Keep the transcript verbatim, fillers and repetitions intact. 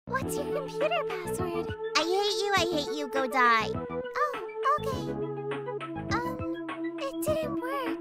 What's your computer password? I hate you, I hate you, go die. Oh, okay. Um, it didn't work.